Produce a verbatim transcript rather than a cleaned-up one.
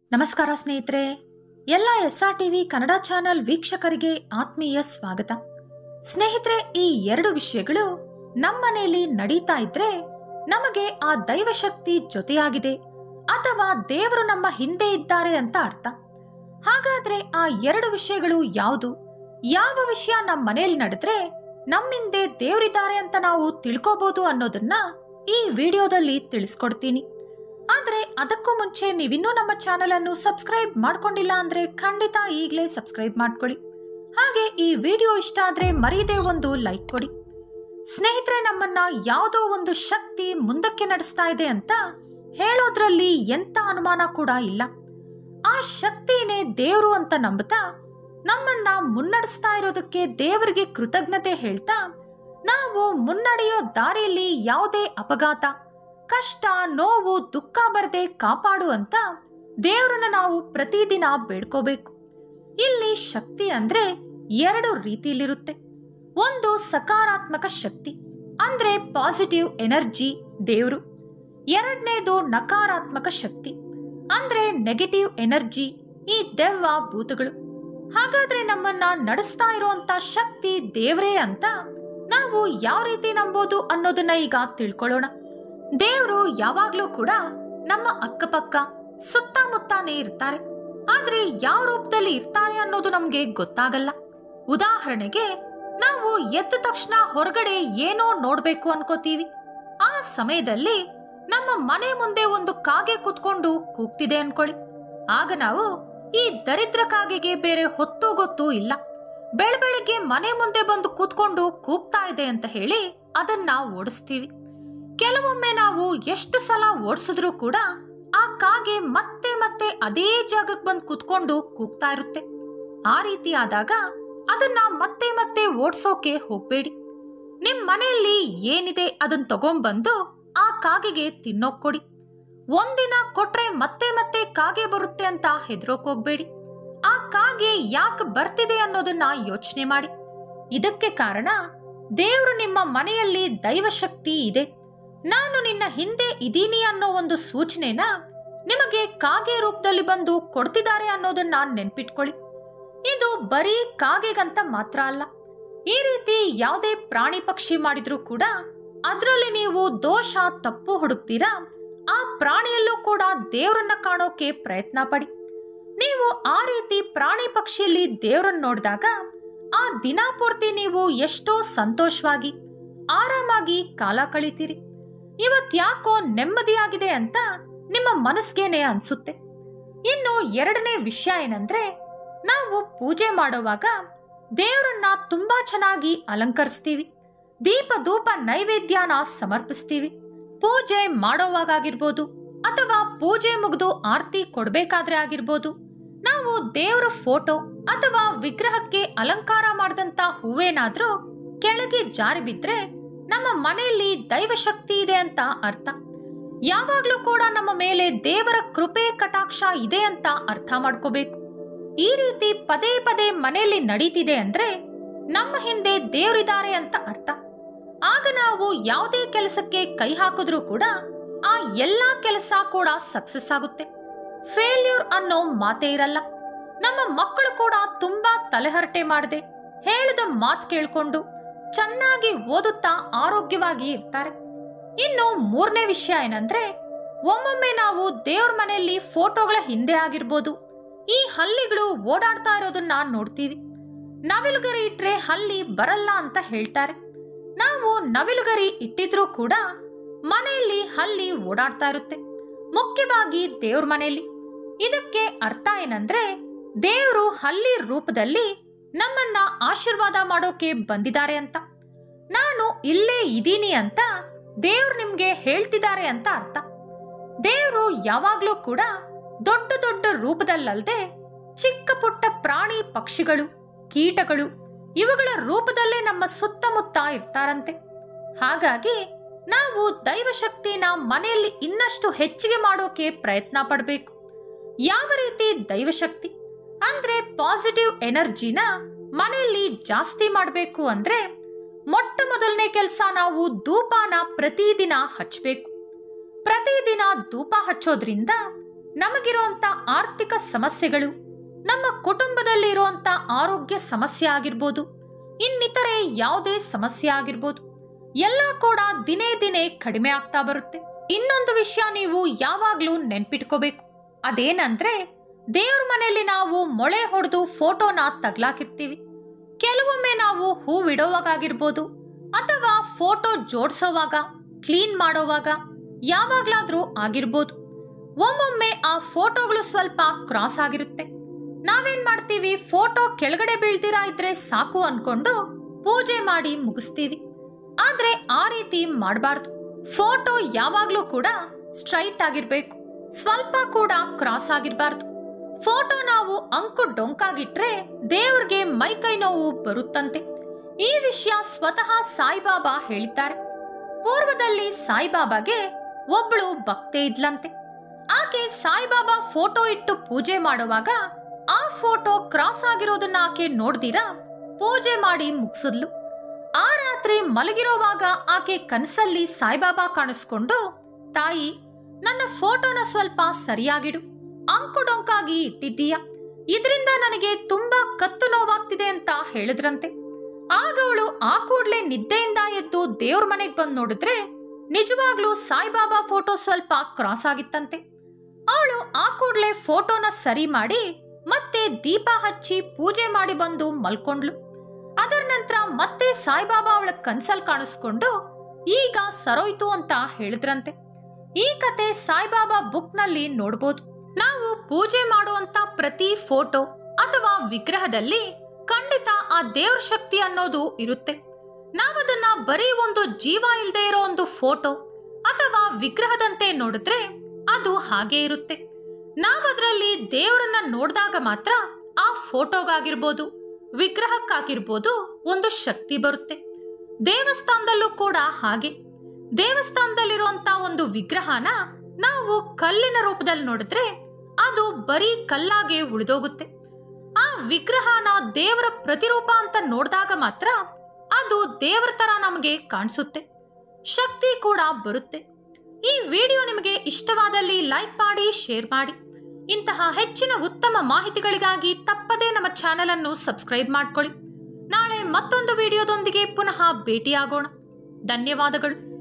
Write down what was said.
ನಮಸ್ಕಾರ ಸ್ನೇಹಿತರೆ, ಎಲ್ಲ S R TV Kannada channel ವೀಕ್ಷಕರಿಗೆ ಆತ್ಮೀಯ ಸ್ವಾಗತ. ಸ್ನೇಹಿತರೆ, ಈ ಎರಡು ವಿಷಯಗಳು ನಮ್ಮನೆಯಲ್ಲಿ ನಡೀತಾ ಇದ್ರೆ ನಮಗೆ ಆ ದೈವಶಕ್ತಿ ಜೊತೆಯಾಗಿದೆ ಅಥವಾ ದೇವರು ನಮ್ಮ ಹಿಂದೆ ಇದ್ದಾರೆ ಅಂತ ಅರ್ಥ. ಹಾಗಾದ್ರೆ ಆ ಎರಡು ವಿಷಯಗಳು ಯಾವುದು? ಯಾವ ವಿಷಯ ನಮ್ಮ ಮನೆಯಲ್ಲಿ ನಡೆದ್ರೆ ನಮ್ಮಿಂದೆ ದೇವರಿದ್ದಾರೆ ಅಂತ ನಾವು ತಿಳ್ಕೋಬಹುದು ಅನ್ನೋದನ್ನ ಈ ವಿಡಿಯೋದಲ್ಲಿ ತಿಳಿಸ್ಕೊಡ್ತೀನಿ. ಆದ್ರೆ ಅದಕ್ಕೂ ಮುಂಚೆ ನೀವಿನ್ನೂ ನಮ್ಮ ಚಾನೆಲ್ ಅನ್ನು ಸಬ್ಸ್ಕ್ರೈಬ್ ಮಾಡ್ಕೊಂಡಿಲ್ಲ ಅಂದ್ರೆ ಖಂಡಿತ ಈಗಲೇ ಸಬ್ಸ್ಕ್ರೈಬ್ ಮಾಡ್ಕೊಳ್ಳಿ. ಹಾಗೆ ಈ ವಿಡಿಯೋ ಇಷ್ಟ ಆದ್ರೆ ಮರೀದೆ ಒಂದು ಲೈಕ್ ಕೊಡಿ. ಸ್ನೇಹಿತರೆ, ನಮ್ಮನ್ನ ಯಾವುದೋ ಒಂದು ಶಕ್ತಿ ಮುಂದಕ್ಕೆ ನಡೆಸ್ತಾ ಇದೆ ಅಂತ ಹೇಳೋದ್ರಲ್ಲಿ ಎಂತ ಅನುಮಾನ ಕೂಡ ಇಲ್ಲ. ಆ ಶಕ್ತಿನೇ ದೇವರು ಅಂತ ನಂಬುತ್ತಾ ನಮ್ಮನ್ನ ಮುನ್ನಡೆಸ್ತಾ ಇರೋದಕ್ಕೆ ದೇವರಿಗೆ ಕೃತಜ್ಞತೆ ಹೇಳ್ತಾ ನಾವು ಮುನ್ನಡೆಯೋ ದಾರಿಯಲ್ಲಿ ಯಾವುದೇ ಅಪಘಾತ, ಕಷ್ಟ, ನೋವು, ದುಃಖ ಬರದೆ ಕಾಪಾಡು ಅಂತ ದೇವರನ್ನ ನಾವು ಪ್ರತಿದಿನ ಬೇಡ್ಕೋಬೇಕು. ಇಲ್ಲಿ ಶಕ್ತಿ ಅಂದ್ರೆ ಎರಡು ರೀತಿಯಲ್ಲಿರುತ್ತೆ. ಒಂದು ಸಕಾರಾತ್ಮಕ ಶಕ್ತಿ ಅಂದ್ರೆ ಪಾಸಿಟಿವ್ ಎನರ್ಜಿ ದೇವರು. ಎರಡನೇದು ನಕಾರಾತ್ಮಕ ಶಕ್ತಿ ಅಂದ್ರೆ ನೆಗೆಟಿವ್ ಎನರ್ಜಿ, ಈ ದೆವ್ವ ಭೂತಗಳು. ಹಾಗಾದ್ರೆ ನಮ್ಮನ್ನ ನಡೆಸ್ತಾ ಇರುವಂತ ಶಕ್ತಿ ದೇವರೇ ಅಂತ ನಾವು ಯಾವ ರೀತಿ ನಂಬೋದು ಅನ್ನೋದನ್ನ ಈಗ ತಿಳ್ಕೊಳ್ಳೋಣ. ದೇವರು ಯಾವಾಗ್ಲೂ ಕೂಡ ನಮ್ಮ ಅಕ್ಕಪಕ್ಕ ಸುತ್ತಮುತ್ತಾನೇ ಇರ್ತಾರೆ. ಆದ್ರೆ ಯಾವ ರೂಪದಲ್ಲಿ ಇರ್ತಾರೆ ಅನ್ನೋದು ನಮ್ಗೆ ಗೊತ್ತಾಗಲ್ಲ. ಉದಾಹರಣೆಗೆ, ನಾವು ಎದ್ದ ತಕ್ಷಣ ಹೊರಗಡೆ ಏನೋ ನೋಡ್ಬೇಕು ಅನ್ಕೋತೀವಿ. ಆ ಸಮಯದಲ್ಲಿ ನಮ್ಮ ಮನೆ ಮುಂದೆ ಒಂದು ಕಾಗೆ ಕೂತ್ಕೊಂಡು ಕೂಗ್ತಿದೆ ಅನ್ಕೊಳ್ಳಿ. ಆಗ ನಾವು ಈ ದರಿದ್ರ ಕಾಗೆಗೆ ಬೇರೆ ಹೊತ್ತು ಗೊತ್ತೂ ಇಲ್ಲ, ಬೆಳಬೆಳಗ್ಗೆ ಮನೆ ಮುಂದೆ ಬಂದು ಕೂತ್ಕೊಂಡು ಕೂಗ್ತಾ ಇದೆ ಅಂತ ಹೇಳಿ ಅದನ್ನ ಓಡಿಸ್ತೀವಿ. ಕೆಲವೊಮ್ಮೆ ನಾವು ಎಷ್ಟು ಸಲ ಓಡಿಸಿದ್ರೂ ಕೂಡ ಆ ಕಾಗೆ ಮತ್ತೆ ಮತ್ತೆ ಅದೇ ಜಾಗಕ್ಕೆ ಬಂದು ಕೂತ್ಕೊಂಡು ಕೂಗ್ತಾ ಇರುತ್ತೆ. ಆ ರೀತಿ ಆದಾಗ ಅದನ್ನ ಮತ್ತೆ ಮತ್ತೆ ಓಡಿಸೋಕೆ ಹೋಗ್ಬೇಡಿ. ನಿಮ್ ಮನೆಯಲ್ಲಿ ಏನಿದೆ ಅದನ್ನ ತಗೊಂಡ್ಬಂದು ಆ ಕಾಗೆಗೆ ತಿನ್ನೋಕ್ ಕೊಡಿ. ಒಂದಿನ ಕೊಟ್ರೆ ಮತ್ತೆ ಮತ್ತೆ ಕಾಗೆ ಬರುತ್ತೆ ಅಂತ ಹೆದರೋಕ್ ಹೋಗ್ಬೇಡಿ. ಆ ಕಾಗೆ ಯಾಕೆ ಬರ್ತಿದೆ ಅನ್ನೋದನ್ನ ಯೋಚನೆ ಮಾಡಿ. ಇದಕ್ಕೆ ಕಾರಣ, ದೇವರು ನಿಮ್ಮ ಮನೆಯಲ್ಲಿ ದೈವಶಕ್ತಿ ಇದೆ, ನಾನು ನಿನ್ನ ಹಿಂದೆ ಇದೀನಿ ಅನ್ನೋ ಒಂದು ಸೂಚನೆನ ನಿಮಗೆ ಕಾಗೆ ರೂಪದಲ್ಲಿ ಬಂದು ಕೊಡ್ತಿದ್ದಾರೆ ಅನ್ನೋದನ್ನ ನೆನ್ಪಿಟ್ಕೊಳ್ಳಿ. ಇದು ಬರೀ ಕಾಗೆಗಂತ ಮಾತ್ರ ಅಲ್ಲ. ಈ ರೀತಿ ಯಾವುದೇ ಪ್ರಾಣಿ ಪಕ್ಷಿ ಮಾಡಿದ್ರೂ ಕೂಡ ಅದರಲ್ಲಿ ನೀವು ದೋಷ, ತಪ್ಪು ಹುಡುಕ್ತೀರಾ, ಆ ಪ್ರಾಣಿಯಲ್ಲೂ ಕೂಡ ದೇವರನ್ನ ಕಾಣೋಕೆ ಪ್ರಯತ್ನ ಪಡಿ. ನೀವು ಆ ರೀತಿ ಪ್ರಾಣಿ ಪಕ್ಷಿಯಲ್ಲಿ ದೇವರನ್ನ ನೋಡಿದಾಗ ಆ ದಿನ ಪೂರ್ತಿ ನೀವು ಎಷ್ಟೋ ಸಂತೋಷವಾಗಿ ಆರಾಮಾಗಿ ಕಾಲ ಕಳಿತೀರಿ. ಇವತ್ಯಾಕೋ ನೆಮ್ಮದಿಯಾಗಿದೆ ಅಂತ ನಿಮ್ಮ ಮನಸ್ಸಿಗೇನೆ ಅನ್ಸುತ್ತೆ. ಇನ್ನು ಎರಡನೇ ವಿಷಯ ಏನಂದ್ರೆ, ನಾವು ಪೂಜೆ ಮಾಡುವಾಗ ದೇವರನ್ನ ತುಂಬಾ ಚೆನ್ನಾಗಿ ಅಲಂಕರಿಸ್ತೀವಿ. ದೀಪ ಧೂಪ ನೈವೇದ್ಯನ ಸಮರ್ಪಿಸ್ತೀವಿ. ಪೂಜೆ ಮಾಡೋವಾಗಾಗಿರ್ಬೋದು ಅಥವಾ ಪೂಜೆ ಮುಗಿದು ಆರತಿ ಕೊಡ್ಬೇಕಾದ್ರೆ ಆಗಿರ್ಬೋದು, ನಾವು ದೇವರ ಫೋಟೋ ಅಥವಾ ವಿಗ್ರಹಕ್ಕೆ ಅಲಂಕಾರ ಮಾಡಿದಂತ ಹೂವೇನಾದ್ರೂ ಕೆಳಗೆ ಜಾರಿ ಬಿದ್ರೆ ನಮ್ಮ ಮನೆಯಲ್ಲಿ ದೈವಶಕ್ತಿ ಇದೆ ಅಂತ ಅರ್ಥ. ಯಾವಾಗ್ಲೂ ಕೂಡ ನಮ್ಮ ಮೇಲೆ ದೇವರ ಕೃಪೆ ಕಟಾಕ್ಷ ಇದೆ ಅಂತ ಅರ್ಥ ಮಾಡ್ಕೋಬೇಕು. ಈ ರೀತಿ ಪದೇ ಪದೇ ಮನೆಯಲ್ಲಿ ನಡೀತಿದೆ ಅಂದ್ರೆ ನಮ್ಮ ಹಿಂದೆ ದೇವರಿದ್ದಾರೆ ಅಂತ ಅರ್ಥ. ಆಗ ನಾವು ಯಾವುದೇ ಕೆಲಸಕ್ಕೆ ಕೈ ಹಾಕಿದ್ರೂ ಕೂಡ ಆ ಎಲ್ಲಾ ಕೆಲಸ ಕೂಡ ಸಕ್ಸಸ್ ಆಗುತ್ತೆ. ಫೇಲ್ಯೂರ್ ಅನ್ನೋ ಮಾತೇ ಇರಲ್ಲ. ನಮ್ಮ ಮಕ್ಕಳು ಕೂಡ ತುಂಬಾ ತಲೆಹರಟೆ ಮಾಡದೆ ಹೇಳಿದ ಮಾತು ಕೇಳ್ಕೊಂಡು ಚೆನ್ನಾಗಿ ಓದುತ್ತಾ ಆರೋಗ್ಯವಾಗಿ ಇರ್ತಾರೆ. ಇನ್ನು ಮೂರನೇ ವಿಷಯ ಏನಂದ್ರೆ, ಒಮ್ಮೊಮ್ಮೆ ನಾವು ದೇವ್ರ ಮನೆಯಲ್ಲಿ ಫೋಟೋಗಳ ಹಿಂದೆ ಆಗಿರ್ಬೋದು ಈ ಹಲ್ಲಿಗಳು ಓಡಾಡ್ತಾ ಇರೋದನ್ನ ನೋಡ್ತೀವಿ. ನವಿಲುಗರಿ ಇಟ್ರೆ ಹಲ್ಲಿ ಬರಲ್ಲ ಅಂತ ಹೇಳ್ತಾರೆ. ನಾವು ನವಿಲುಗರಿ ಇಟ್ಟಿದ್ರೂ ಕೂಡ ಮನೆಯಲ್ಲಿ ಹಲ್ಲಿ ಓಡಾಡ್ತಾ ಇರುತ್ತೆ, ಮುಖ್ಯವಾಗಿ ದೇವ್ರ ಮನೆಯಲ್ಲಿ. ಇದಕ್ಕೆ ಅರ್ಥ ಏನಂದ್ರೆ, ದೇವರು ಹಲ್ಲಿ ರೂಪದಲ್ಲಿ ನಮ್ಮನ್ನ ಆಶೀರ್ವಾದ ಮಾಡೋಕೆ ಬಂದಿದ್ದಾರೆ ಅಂತ. ನಾನು ಇಲ್ಲೇ ಇದೀನಿ ಅಂತ ದೇವ್ರು ನಿಮ್ಗೆ ಹೇಳ್ತಿದ್ದಾರೆ ಅಂತ ಅರ್ಥ. ದೇವ್ರು ಯಾವಾಗ್ಲೂ ಕೂಡ ದೊಡ್ಡ ದೊಡ್ಡ ರೂಪದಲ್ಲದೆ ಚಿಕ್ಕ ಪುಟ್ಟ ಪ್ರಾಣಿ ಪಕ್ಷಿಗಳು, ಕೀಟಗಳು ಇವುಗಳ ರೂಪದಲ್ಲೇ ನಮ್ಮ ಸುತ್ತಮುತ್ತ ಇರ್ತಾರಂತೆ. ಹಾಗಾಗಿ ನಾವು ದೈವಶಕ್ತಿನ ಮನೆಯಲ್ಲಿ ಇನ್ನಷ್ಟು ಹೆಚ್ಚಿಗೆ ಮಾಡೋಕೆ ಪ್ರಯತ್ನ ಪಡಬೇಕು. ಯಾವ ರೀತಿ ದೈವಶಕ್ತಿ ಅಂದ್ರೆ ಪಾಸಿಟಿವ್ ಎನರ್ಜಿನ ಮನೆಯಲ್ಲಿ ಜಾಸ್ತಿ ಮಾಡಬೇಕು ಅಂದ್ರೆ, ಮೊಟ್ಟ ಮೊದಲನೇ ಕೆಲಸ ನಾವು ಧೂಪನ ಪ್ರತಿದಿನ ಹಚ್ಚಬೇಕು. ಪ್ರತಿದಿನ ಧೂಪ ಹಚ್ಚೋದ್ರಿಂದ ನಮಗಿರುವಂತ ಆರ್ಥಿಕ ಸಮಸ್ಯೆಗಳು, ನಮ್ಮ ಕುಟುಂಬದಲ್ಲಿ ಇರುವಂತ ಆರೋಗ್ಯ ಸಮಸ್ಯೆ ಆಗಿರ್ಬೋದು, ಇನ್ನಿತರೆ ಯಾವುದೇ ಸಮಸ್ಯೆ ಆಗಿರ್ಬೋದು, ಎಲ್ಲ ಕೂಡ ದಿನೇ ದಿನೇ ಕಡಿಮೆ ಆಗ್ತಾ ಬರುತ್ತೆ. ಇನ್ನೊಂದು ವಿಷಯ ನೀವು ಯಾವಾಗ್ಲೂ ನೆನ್ಪಿಟ್ಕೋಬೇಕು. ಅದೇನಂದ್ರೆ, ದೇವ್ರ ಮನೆಯಲ್ಲಿ ನಾವು ಮೊಳೆ ಹೊಡೆದು ಫೋಟೋನ ತಗ್ಲಾಕಿರ್ತೀವಿ. ಕೆಲವೊಮ್ಮೆ ನಾವು ಹೂವಿಡೋವಾಗಾಗಿರ್ಬೋದು ಅಥವಾ ಫೋಟೋ ಜೋಡಿಸೋವಾಗ, ಕ್ಲೀನ್ ಮಾಡೋವಾಗ ಯಾವಾಗ್ಲಾದ್ರೂ ಆಗಿರ್ಬೋದು, ಒಮ್ಮೊಮ್ಮೆ ಆ ಫೋಟೋಗಳು ಸ್ವಲ್ಪ ಕ್ರಾಸ್ ಆಗಿರುತ್ತೆ. ನಾವೇನ್ ಮಾಡ್ತೀವಿ, ಫೋಟೋ ಕೆಳಗಡೆ ಬೀಳ್ತೀರಾ ಇದ್ರೆ ಸಾಕು ಅನ್ಕೊಂಡು ಪೂಜೆ ಮಾಡಿ ಮುಗಿಸ್ತೀವಿ. ಆದ್ರೆ ಆ ರೀತಿ ಮಾಡಬಾರ್ದು. ಫೋಟೋ ಯಾವಾಗ್ಲೂ ಕೂಡ ಸ್ಟ್ರೈಟ್ ಆಗಿರ್ಬೇಕು, ಸ್ವಲ್ಪ ಕೂಡ ಕ್ರಾಸ್ ಆಗಿರ್ಬಾರ್ದು. ಫೋಟೋ ನಾವು ಅಂಕು ಡೊಂಕಾಗಿಟ್ರೆ ದೇವ್ರಿಗೆ ಮೈಕೈ ನೋವು ಬರುತ್ತಂತೆ. ಈ ವಿಷಯ ಸ್ವತಃ ಸಾಯಿಬಾಬಾ ಹೇಳಿದ್ದಾರೆ. ಪೂರ್ವದಲ್ಲಿ ಸಾಯಿಬಾಬಾಗೆ ಒಬ್ಳು ಭಕ್ತೆ ಇದ್ಲಂತೆ. ಆಕೆ ಸಾಯಿಬಾಬಾ ಫೋಟೋ ಇಟ್ಟು ಪೂಜೆ ಮಾಡುವಾಗ ಆ ಫೋಟೋ ಕ್ರಾಸ್ ಆಗಿರೋದನ್ನ ಆಕೆ ನೋಡ್ದಿರಾ ಪೂಜೆ ಮಾಡಿ ಮುಗಿಸಿದ್ಲು. ಆ ರಾತ್ರಿ ಮಲಗಿರೋವಾಗ ಆಕೆ ಕನಸಲ್ಲಿ ಸಾಯಿಬಾಬಾ ಕಾಣಿಸ್ಕೊಂಡು, ತಾಯಿ, ನನ್ನ ಫೋಟೋನ ಸ್ವಲ್ಪ ಸರಿಯಾಗಿಡು, ಅಂಕು ಡೊಂಕಾಗಿ ಇಟ್ಟಿದ್ದೀಯ, ಇದರಿಂದ ನನಗೆ ತುಂಬಾ ಕತ್ತು ನೋವಾಗ್ತಿದೆ ಅಂತ ಹೇಳಿದ್ರಂತೆ. ಆಗ ಅವಳು ಆ ಕೂಡ್ಲೆ ನಿದ್ದೆಯಿಂದ ಎದ್ದು ದೇವ್ರ ಮನೆಗೆ ಬಂದು ನೋಡಿದ್ರೆ ನಿಜವಾಗ್ಲೂ ಸಾಯಿಬಾಬಾ ಫೋಟೋ ಸ್ವಲ್ಪ ಕ್ರಾಸ್ ಆಗಿತ್ತಂತೆ. ಅವಳು ಆ ಕೂಡ್ಲೆ ಫೋಟೋನ ಸರಿ ಮಾಡಿ ಮತ್ತೆ ದೀಪ ಹಚ್ಚಿ ಪೂಜೆ ಮಾಡಿ ಬಂದು ಮಲ್ಕೊಂಡ್ಲು. ಅದರ ನಂತರ ಮತ್ತೆ ಸಾಯಿಬಾಬಾ ಅವಳ ಕನ್ಸಲ್ ಕಾಣಿಸ್ಕೊಂಡು ಈಗ ಸರೋಯ್ತು ಅಂತ ಹೇಳಿದ್ರಂತೆ. ಈ ಕತೆ ಸಾಯಿಬಾಬಾ ಬುಕ್ ನಲ್ಲಿ ನೋಡ್ಬೋದು. ನಾವು ಪೂಜೆ ಮಾಡುವಂತ ಪ್ರತಿ ಫೋಟೋ ಅಥವಾ ವಿಗ್ರಹದಲ್ಲಿ ಖಂಡಿತ ಆ ದೇವ್ರ ಶಕ್ತಿ ಅನ್ನೋದು ಇರುತ್ತೆ. ನಾವದನ್ನ ಬರೀ ಒಂದು ಜೀವ ಇಲ್ಲದೆ ಇರೋ ಒಂದು ಫೋಟೋ ಅಥವಾ ವಿಗ್ರಹದಂತೆ ನೋಡಿದ್ರೆ ಅದು ಹಾಗೆ ಇರುತ್ತೆ. ನಾವದ್ರಲ್ಲಿ ದೇವರನ್ನ ನೋಡಿದಾಗ ಮಾತ್ರ ಆ ಫೋಟೋಗಾಗಿರ್ಬೋದು, ವಿಗ್ರಹಕ್ಕಾಗಿರ್ಬೋದು ಒಂದು ಶಕ್ತಿ ಬರುತ್ತೆ. ದೇವಸ್ಥಾನದಲ್ಲೂ ಕೂಡ ಹಾಗೆ. ದೇವಸ್ಥಾನದಲ್ಲಿರುವಂತ ಒಂದು ವಿಗ್ರಹನ ನಾವು ಕಲ್ಲಿನ ರೂಪದಲ್ಲಿ ನೋಡಿದ್ರೆ ಅದು ಬರೀ ಕಲ್ಲಾಗೆ ಉಳಿದೋಗುತ್ತೆ. ಆ ವಿಗ್ರಹನ ದೇವರ ಪ್ರತಿರೂಪ ಅಂತ ನೋಡಿದಾಗ ಮಾತ್ರ ಅದು ದೇವರ ತರ ನಮಗೆ ಕಾಣಿಸುತ್ತೆ, ಶಕ್ತಿ ಕೂಡ ಬರುತ್ತೆ. ಈ ವಿಡಿಯೋ ನಿಮಗೆ ಇಷ್ಟವಾದಲ್ಲಿ ಲೈಕ್ ಮಾಡಿ, ಶೇರ್ ಮಾಡಿ. ಇಂತಹ ಹೆಚ್ಚಿನ ಉತ್ತಮ ಮಾಹಿತಿಗಳಿಗಾಗಿ ತಪ್ಪದೇ ನಮ್ಮ ಚಾನೆಲ್ ಅನ್ನು ಸಬ್ಸ್ಕ್ರೈಬ್ ಮಾಡ್ಕೊಳ್ಳಿ. ನಾಳೆ ಮತ್ತೊಂದು ವಿಡಿಯೋದೊಂದಿಗೆ ಪುನಃ ಭೇಟಿಯಾಗೋಣ. ಧನ್ಯವಾದಗಳು.